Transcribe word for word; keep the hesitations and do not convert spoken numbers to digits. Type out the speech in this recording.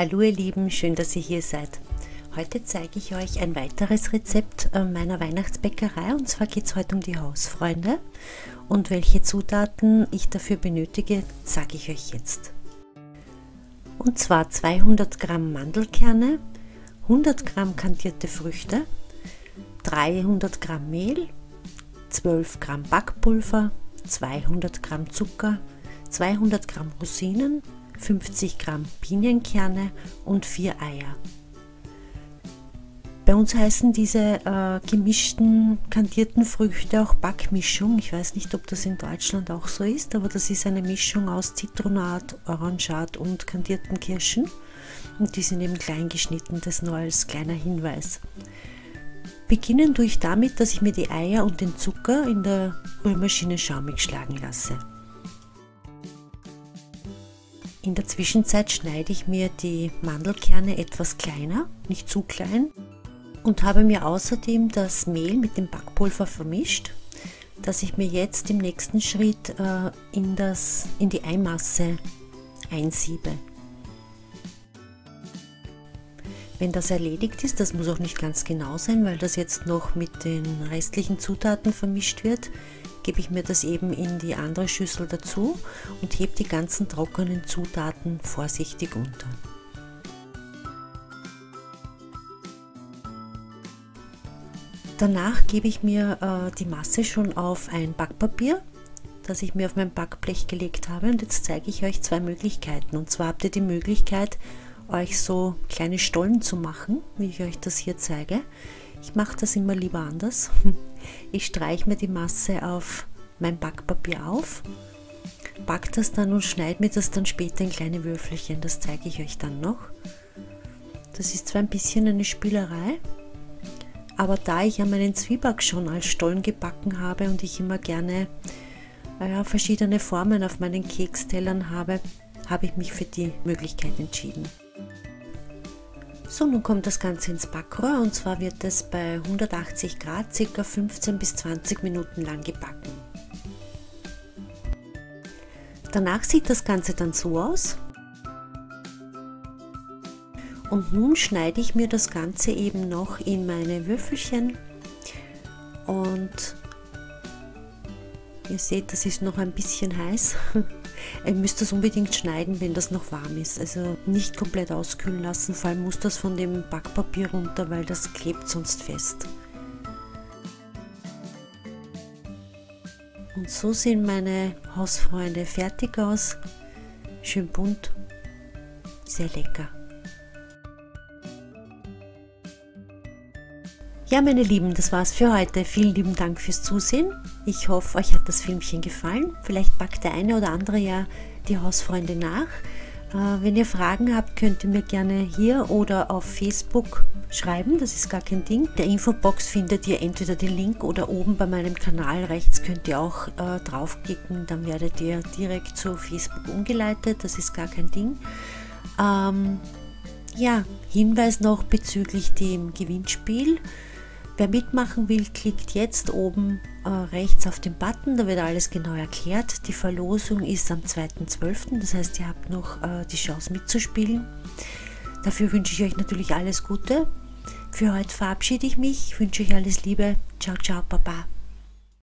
Hallo ihr Lieben, schön, dass ihr hier seid. Heute zeige ich euch ein weiteres Rezept meiner Weihnachtsbäckerei, und zwar geht es heute um die Hausfreunde, und welche Zutaten ich dafür benötige, sage ich euch jetzt. Und zwar zweihundert Gramm Mandelkerne, hundert Gramm kandierte Früchte, dreihundert Gramm Mehl, zwölf Gramm Backpulver, zweihundert Gramm Zucker, zweihundert Gramm Rosinen, fünfzig Gramm Pinienkerne und vier Eier. Bei uns heißen diese äh, gemischten kandierten Früchte auch Backmischung. Ich weiß nicht, ob das in Deutschland auch so ist, aber das ist eine Mischung aus Zitronat, Orangat und kandierten Kirschen. Und die sind eben klein geschnitten, das nur als kleiner Hinweis. Beginnen tue ich damit, dass ich mir die Eier und den Zucker in der Rührmaschine schaumig schlagen lasse. In der Zwischenzeit schneide ich mir die Mandelkerne etwas kleiner, nicht zu klein, und habe mir außerdem das Mehl mit dem Backpulver vermischt, das ich mir jetzt im nächsten Schritt äh, in, das, in die Eimasse einsiebe. Wenn das erledigt ist, das muss auch nicht ganz genau sein, weil das jetzt noch mit den restlichen Zutaten vermischt wird, gebe ich mir das eben in die andere Schüssel dazu und hebe die ganzen trockenen Zutaten vorsichtig unter. Danach gebe ich mir äh, die Masse schon auf ein Backpapier, das ich mir auf mein Backblech gelegt habe, und jetzt zeige ich euch zwei Möglichkeiten. Und zwar habt ihr die Möglichkeit, euch so kleine Stollen zu machen, wie ich euch das hier zeige. Ich mache das immer lieber anders. Ich streiche mir die Masse auf mein Backpapier auf, backe das dann und schneide mir das dann später in kleine Würfelchen. Das zeige ich euch dann noch. Das ist zwar ein bisschen eine Spielerei, aber da ich ja meinen Zwieback schon als Stollen gebacken habe und ich immer gerne äh, verschiedene Formen auf meinen Kekstellern habe, habe ich mich für die Möglichkeit entschieden. So, nun kommt das Ganze ins Backrohr, und zwar wird es bei hundertachtzig Grad ca. fünfzehn bis zwanzig Minuten lang gebacken. Danach sieht das Ganze dann so aus. Und nun schneide ich mir das Ganze eben noch in meine Würfelchen, und ihr seht, das ist noch ein bisschen heiß. Ihr müsst das unbedingt schneiden, wenn das noch warm ist, also nicht komplett auskühlen lassen, vor allem muss das von dem Backpapier runter, weil das klebt sonst fest. Und so sehen meine Hausfreunde fertig aus, schön bunt, sehr lecker. Ja, meine Lieben, das war's für heute. Vielen lieben Dank fürs Zusehen. Ich hoffe, euch hat das Filmchen gefallen. Vielleicht packt der eine oder andere ja die Hausfreunde nach. Äh, wenn ihr Fragen habt, könnt ihr mir gerne hier oder auf Facebook schreiben. Das ist gar kein Ding. Der Infobox findet ihr entweder den Link oder oben bei meinem Kanal rechts könnt ihr auch äh, draufklicken. Dann werdet ihr direkt zu Facebook umgeleitet. Das ist gar kein Ding. Ähm, ja, Hinweis noch bezüglich dem Gewinnspiel. Wer mitmachen will, klickt jetzt oben äh, rechts auf den Button, da wird alles genau erklärt. Die Verlosung ist am zweiten zwölften, das heißt, ihr habt noch äh, die Chance mitzuspielen. Dafür wünsche ich euch natürlich alles Gute. Für heute verabschiede ich mich, ich wünsche euch alles Liebe. Ciao, ciao, Baba.